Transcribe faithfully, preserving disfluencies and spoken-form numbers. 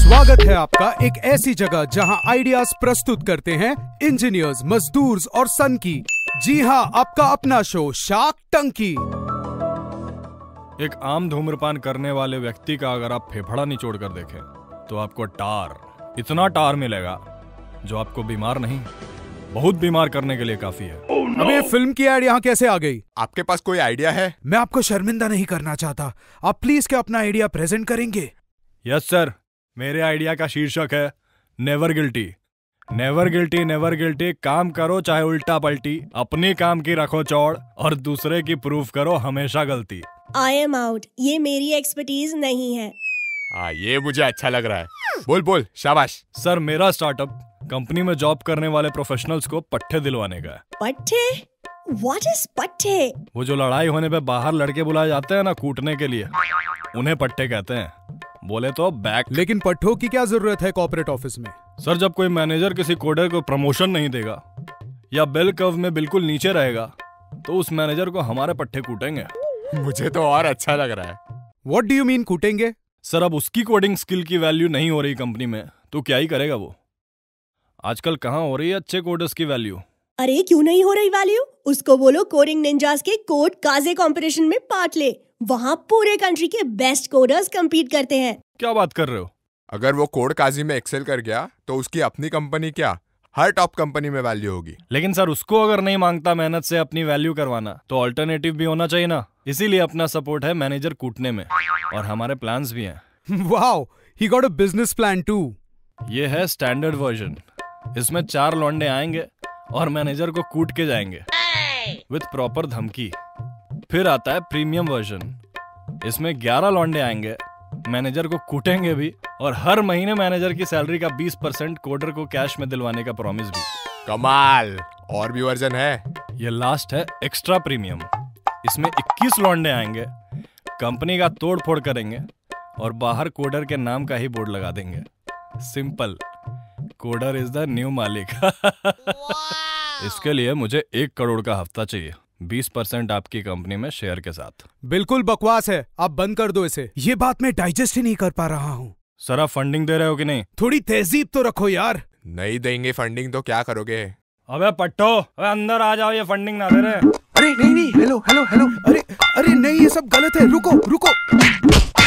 स्वागत है आपका एक ऐसी जगह जहां आइडियाज प्रस्तुत करते हैं इंजीनियर्स, मजदूर्स और सन की। जी हां, आपका अपना शो शार्क टंकी। एक आम धूम्रपान करने वाले व्यक्ति का अगर आप फेफड़ा निचोड़ कर देखें तो आपको टार, इतना टार मिलेगा जो आपको बीमार नहीं, बहुत बीमार करने के लिए काफी है। oh, no. अब ये फिल्म की एड यहाँ कैसे आ गई? आपके पास कोई आइडिया है? मैं आपको शर्मिंदा नहीं करना चाहता, आप प्लीज क्या अपना आइडिया प्रेजेंट करेंगे? यस सर, मेरे आइडिया का शीर्षक है never guilty. Never guilty, never guilty. काम करो चाहे उल्टा पलटी, अपने काम की रखो चौड़ और दूसरे की प्रूफ करो हमेशा गलती। आई एम आउट, ये मेरी एक्सपर्टीज नहीं है। हाँ, ये मुझे अच्छा लग रहा है। बोल बोल, शाबाश। सर, मेरा स्टार्टअप कंपनी में जॉब करने वाले प्रोफेशनल्स को पट्टे दिलवाने का है। पट्टे? What is पट्टे? वो जो लड़ाई होने पे बाहर लड़के बुलाए जाते हैं ना कूटने के लिए, उन्हें पट्टे कहते हैं। बोले तो बैक। लेकिन पट्टों की क्या जरूरत है कॉर्पोरेट ऑफिस में? सर, जब कोई मैनेजर किसी कोडर को प्रमोशन नहीं देगा या बेल कर्व में बिल्कुल नीचे रहेगा तो उस मैनेजर को हमारे पट्टे कूटेंगे। मुझे तो और अच्छा लग रहा है। What do you mean कूटेंगे? सर, अब उसकी कोडिंग स्किल की वैल्यू नहीं हो रही कंपनी में तो क्या ही करेगा वो। आजकल कहाँ हो रही है अच्छे कोडर्स की वैल्यू। अरे क्यों नहीं हो रही वैल्यू? उसको बोलो कोडिंग निंजास के कोड काजे कंपटीशन में पार्ट ले। वहाँ पूरे कंट्री के बेस्ट कोडर्स compete करते हैं। क्या बात कर रहे हो? अगर वो कोड काजी में एक्सेल कर गया तो उसकी अपनी कंपनी क्या, हर टॉप कंपनी में वैल्यू होगी। लेकिन सर, उसको अगर नहीं मांगता मेहनत से अपनी वैल्यू करवाना तो ऑल्टरनेटिव भी होना चाहिए ना। इसीलिए अपना सपोर्ट है मैनेजर कूटने में और हमारे प्लान्स भी हैं। Wow, he got a business plan too. ये है स्टैंडर्ड वर्जन। इसमें चार लौंडे आएंगे और मैनेजर को कूट के जाएंगे विद प्रॉपर धमकी। फिर आता है प्रीमियम वर्जन। इसमें ग्यारह लौंडे आएंगे, मैनेजर को कूटेंगे भी और हर महीने मैनेजर की सैलरी का बीस परसेंट कोडर को कैश में दिलवाने का प्रॉमिस भी। कमाल। और भी वर्जन है? ये लास्ट है एक्स्ट्रा प्रीमियम। इसमें इक्कीस लौंडे आएंगे, कंपनी का तोड़ फोड़ करेंगे और बाहर कोडर के नाम का ही बोर्ड लगा देंगे। Simple, coder is the new मालिक। इसके लिए मुझे एक करोड़ का हफ्ता चाहिए, बीस परसेंट आपकी कंपनी में शेयर के साथ। बिल्कुल बकवास है, आप बंद कर दो इसे। ये बात मैं डाइजेस्ट ही नहीं कर पा रहा हूँ। सर, आप फंडिंग दे रहे हो कि नहीं? थोड़ी तहजीब तो रखो यार। नहीं देंगे फंडिंग तो क्या करोगे? अबे पट्टो, अबे अंदर आ जाओ, ये फंडिंग ना दे रहे। अरे नहीं नहीं, हेलो हेलो हेलो। अरे अरे नहीं, ये सब गलत है, रुको रुको।